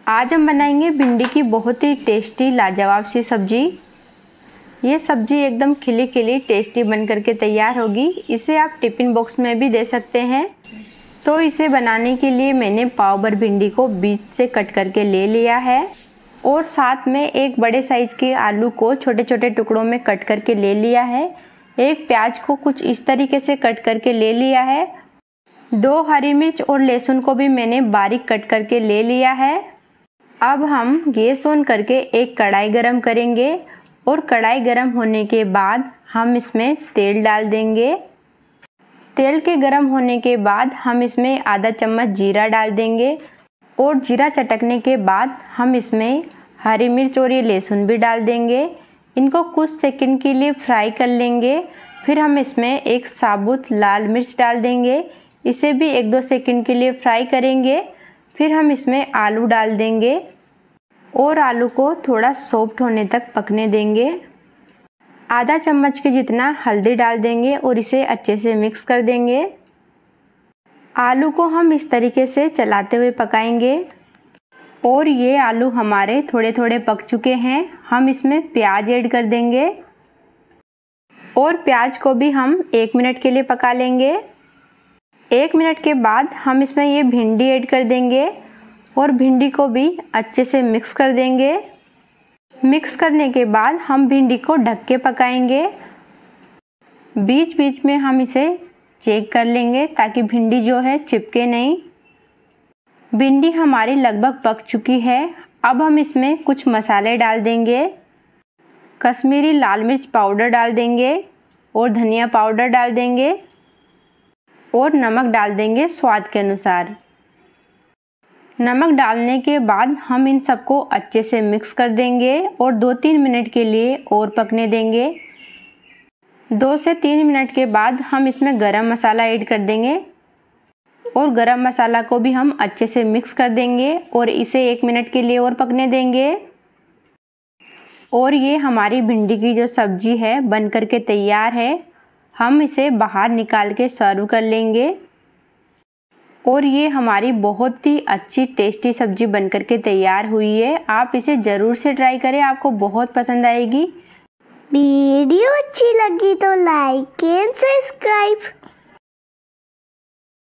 आज हम बनाएंगे भिंडी की बहुत ही टेस्टी लाजवाब सी सब्जी। ये सब्जी एकदम खिली खिली टेस्टी बन करके तैयार होगी। इसे आप टिफ़िन बॉक्स में भी दे सकते हैं। तो इसे बनाने के लिए मैंने पाव भर भिंडी को बीच से कट करके ले लिया है और साथ में एक बड़े साइज़ के आलू को छोटे छोटे टुकड़ों में कट करके ले लिया है। एक प्याज को कुछ इस तरीके से कट करके ले लिया है। 2 हरी मिर्च और लहसुन को भी मैंने बारीक कट करके ले लिया है। अब हम गैस ऑन करके एक कढ़ाई गरम करेंगे और कढ़ाई गरम होने के बाद हम इसमें तेल डाल देंगे। तेल के गरम होने के बाद हम इसमें आधा चम्मच जीरा डाल देंगे और जीरा चटकने के बाद हम इसमें हरी मिर्च और ये लहसुन भी डाल देंगे। इनको कुछ सेकंड के लिए फ्राई कर लेंगे। फिर हम इसमें एक साबुत लाल मिर्च डाल देंगे। इसे भी 1-2 सेकंड के लिए फ्राई करेंगे। फिर हम इसमें आलू डाल देंगे और आलू को थोड़ा सॉफ्ट होने तक पकने देंगे। आधा चम्मच के जितना हल्दी डाल देंगे और इसे अच्छे से मिक्स कर देंगे। आलू को हम इस तरीके से चलाते हुए पकाएंगे और ये आलू हमारे थोड़े थोड़े पक चुके हैं। हम इसमें प्याज ऐड कर देंगे और प्याज को भी हम 1 मिनट के लिए पका लेंगे। 1 मिनट के बाद हम इसमें ये भिंडी ऐड कर देंगे और भिंडी को भी अच्छे से मिक्स कर देंगे। मिक्स करने के बाद हम भिंडी को ढक के पकाएंगे। बीच बीच में हम इसे चेक कर लेंगे ताकि भिंडी जो है चिपके नहीं। भिंडी हमारी लगभग पक चुकी है। अब हम इसमें कुछ मसाले डाल देंगे। कश्मीरी लाल मिर्च पाउडर डाल देंगे और धनिया पाउडर डाल देंगे और नमक डाल देंगे स्वाद के अनुसार। नमक डालने के बाद हम इन सबको अच्छे से मिक्स कर देंगे और 2-3 मिनट के लिए और पकने देंगे। 2 से 3 मिनट के बाद हम इसमें गरम मसाला ऐड कर देंगे और गरम मसाला को भी हम अच्छे से मिक्स कर देंगे और इसे 1 मिनट के लिए और पकने देंगे। और ये हमारी भिंडी की जो सब्जी है बन करके तैयार है। हम इसे बाहर निकाल के सर्व कर लेंगे और ये हमारी बहुत ही अच्छी टेस्टी सब्जी बन करके तैयार हुई है। आप इसे ज़रूर से ट्राई करें, आपको बहुत पसंद आएगी। वीडियो अच्छी लगी तो लाइक एंड सब्सक्राइब।